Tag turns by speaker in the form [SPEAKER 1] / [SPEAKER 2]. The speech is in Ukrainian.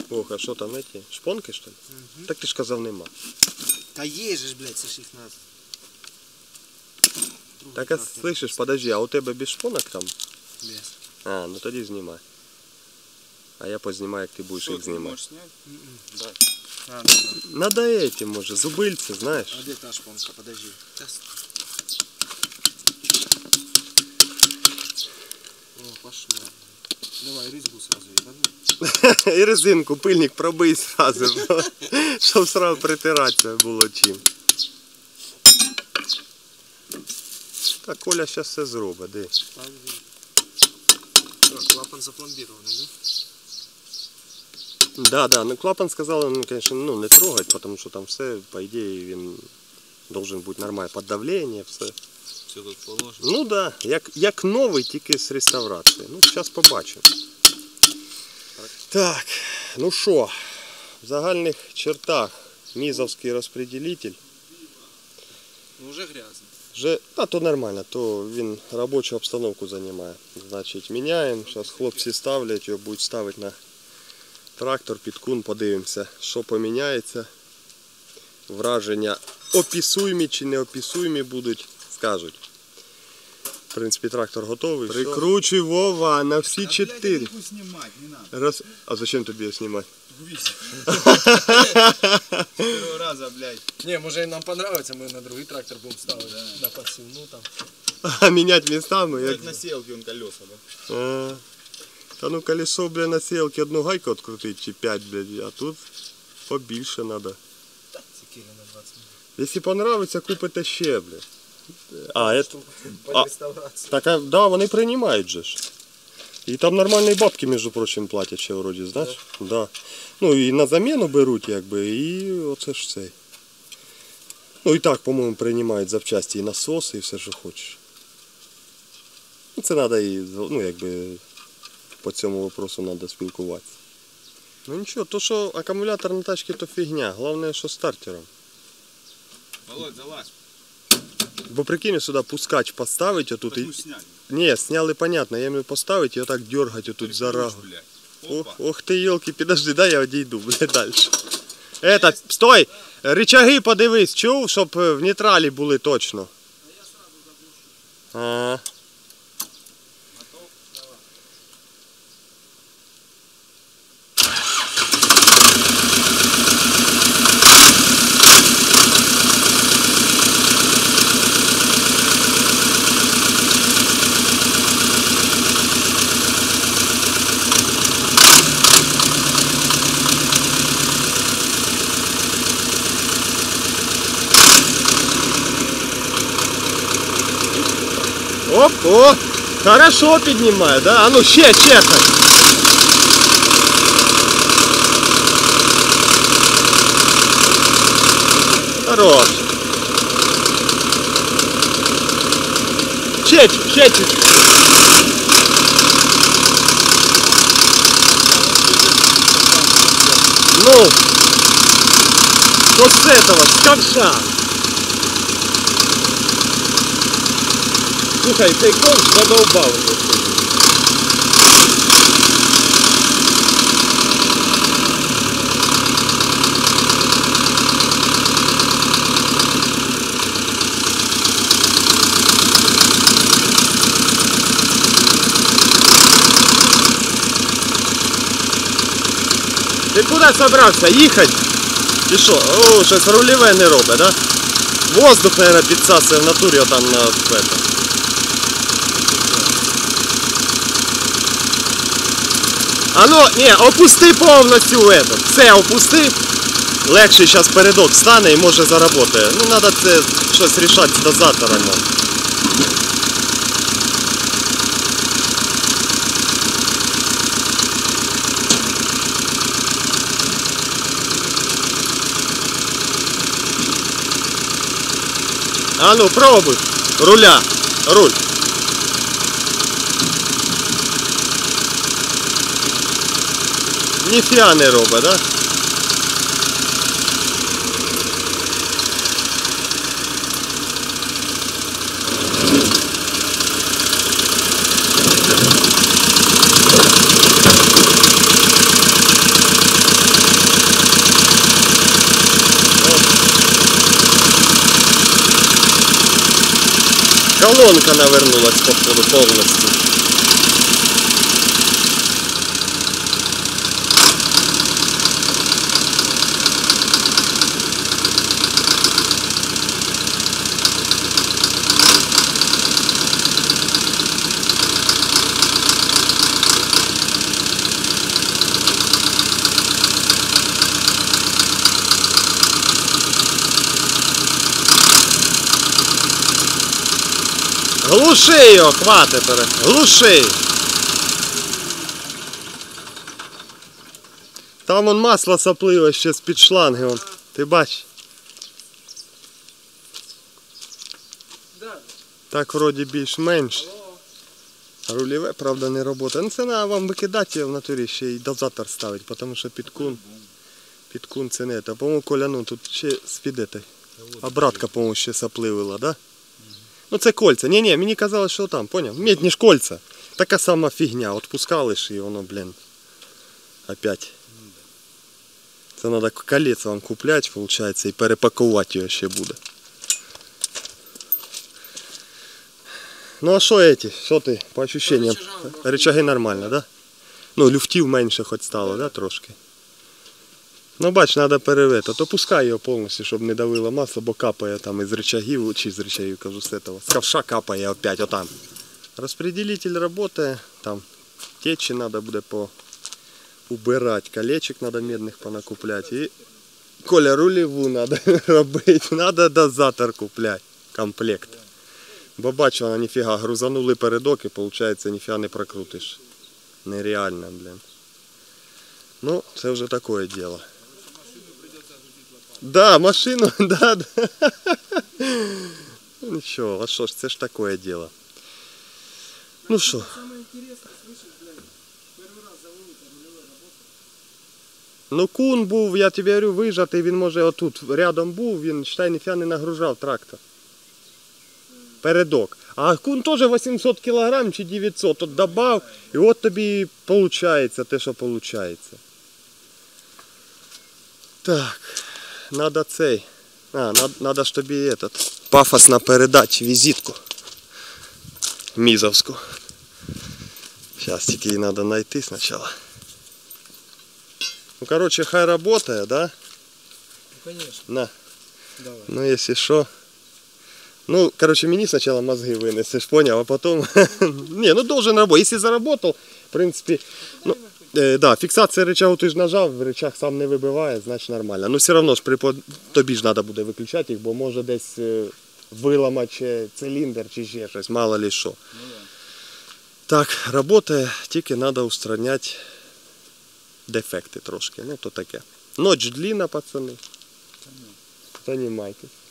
[SPEAKER 1] Ох, а що там эти? Шпонки, що ли?
[SPEAKER 2] Угу.
[SPEAKER 1] Так ти ж казав, нема.
[SPEAKER 2] Та є же ж, блядь, це ж їх надо.
[SPEAKER 1] Так, а слышиш, подожди, а у тебе без шпонок там?
[SPEAKER 2] Без.
[SPEAKER 1] А, ну тоді знімай. А я познімаю, як ти будеш їх знімати.
[SPEAKER 2] Да.
[SPEAKER 1] Надо эти, може, зубильці, знаєш.
[SPEAKER 2] А де та шпонка? Подожди. Сейчас. О, пошло. Давай резьбу сразу ебану.
[SPEAKER 1] І резинку, пильник пробий сразу, щоб сразу притиратися було чим. Так, Коля зараз все зробить, де?
[SPEAKER 2] Так, клапан запломбированный,
[SPEAKER 1] Да,
[SPEAKER 2] да?
[SPEAKER 1] да, ну клапан сказали, ну, конечно, ну, не трогать, потому що там все, по ідеї, він должен бути нормальне поддавлення, все.
[SPEAKER 2] Все тут положено.
[SPEAKER 1] Ну да, як новий, тільки з реставрації. Ну, зараз побачимо. Так, ну що, в загальних чертах мізовський розпределитель.
[SPEAKER 2] Ну уже грязно.
[SPEAKER 1] Вже, то нормально, то він робочу обстановку займає. Значить, міняємо, зараз хлопці ставлять, його будуть ставити на трактор, під кун, подивимося, що поміняється. Враження описуємі чи неописуємі будуть, скажуть. В принципі, трактор готовий. Прикручуй, Вова, на всі 4.
[SPEAKER 3] Блядь, снимать, не надо.
[SPEAKER 1] А зачем тобі його знімати?
[SPEAKER 3] Первого раза, блядь.
[SPEAKER 2] Не, может нам понравится, мы на другой трактор будем ставить, на посевну там.
[SPEAKER 1] А міняти містами?
[SPEAKER 3] Как на селке он колеса, да?
[SPEAKER 1] Та ну колесо, бля, на сілки одну гайку відкрутити чи 5, блядь, а тут побільше треба.
[SPEAKER 2] Секира на 20 минут.
[SPEAKER 1] Якщо понравиться, купите ще, блядь.
[SPEAKER 2] По реставрации.
[SPEAKER 1] Так, да, вони приймають же ж. І там нормальні бабки, між прочим, платять ще вроді, знаєш? Да. Ну і на заміну беруть, якби, і оце ж цей. Ну і так, по-моєму, приймають запчасті і насоси, і все, що хочеш. Ну це треба і, ну якби, по цьому вопросу треба спілкуватися. Ну нічого, то що акумулятор на тачці то фігня, головне, що стартером.
[SPEAKER 3] Володь, залазь.
[SPEAKER 1] Бо прикинь, сюди пускач поставить отут
[SPEAKER 3] Так
[SPEAKER 1] і...
[SPEAKER 3] мы сняли.
[SPEAKER 1] Не, сняли, понятно, я іменно поставить і отак дергать отут за рагу. Ох ти, елки, підожди, дай я одійду, блядь, далі. Стой! Рычаги подивись, чув, щоб в нейтралі були точно. Ага. Оп, о, хорошо піднімає, да? А ну ще так. Хорош. Ще чуть-чуть. Ну, вот с этого, с ковша. Слухай, цей ковш задовбав. Ти куди собрався? Їхати? Ти що? О, щось рульове не робить, да? Воздух, наверное, підсасує в натурі там на этом. А ну, не, опусти повністю этот. Все, опусти. Легше зараз передок стане і може заработає. Ну, треба це щось рішати з дозатором. А ну, пробуй. Руль. Ніфіга не робить, да? колонка навернулась походу повністю. Глуши його, хватить, глуши. Там вон масло сопливо ще з-під шланги, вон. Ти бачиш?
[SPEAKER 2] Да.
[SPEAKER 1] Так вроді більш-менш. Рульове, правда, не працює. Ну це треба вам викидати в натурі ще й дозатор ставити, тому що підкун це не те. По-моєму, Коля, ну тут ще з-під обратка, по-моєму, ще сопливила, да? Ну це кольця. Ні, мені казали, що там, поняв? Медні ж кольця. Така сама фігня. От пускали ж і воно, блін. Опять. Це треба колець вам купляти, виходить, і перепакувати його ще буде. Ну а що эти? Що ти по ощущениям? Рычаги нормально, да? Ну, люфтів менше хоч стало, да, трошки? Ну бач, треба перевити. То пускай його повністю, щоб не давило масло, бо капає там із рычагів, чи з рычагів, кажу, з этого. З ковша капає опять, отам. Розпределитель працює, там течі треба буде убирати, колечек треба медних понакупляти. І Коля, рулеву треба робити, треба дозатор купляти, комплект. Бо бачу, вона ніфіга, грузанули передок і виходить, ніфіга не прокрутиш. Нереально, блін. Ну, це вже таке діло. Да, машину, да. Нічого, а що ж, це ж таке діло. Ну що?
[SPEAKER 2] Самое интересное, слышишь, блядь, первый раз заводит, а рулевой работает.
[SPEAKER 1] Ну кун був, я тобі говорю, вижатий, він може отут рядом був, він, считай, ніфіга не нагружав трактор. Передок. А кун теж 800 кг чи 900, от добав, і от тобі виходить те, що виходить. Так, надо цей. Надо ж тобі пафосно передати візитку мізовську. Зараз тільки її треба знайти спочатку. Ну, короче, хай работає, да?
[SPEAKER 2] Ну, конечно.
[SPEAKER 1] На.
[SPEAKER 2] Давай.
[SPEAKER 1] Ну, если что. Ну, короче, мені спочатку мозги винесеш, понял, а потом... Не, ну должен работать. Если заработал, в принципе... Ну, да, фіксація рычагу ти ж нажав, рычаг сам не вибиває, значить нормально. Ну, все одно ж тобі ж треба буде виключати їх, бо може десь виламати циліндр чи ще щось, мало ли що. Так, працює, тільки треба устраняти дефекти трошки, ну то таке. Ночь длинна, пацани. Займайтесь.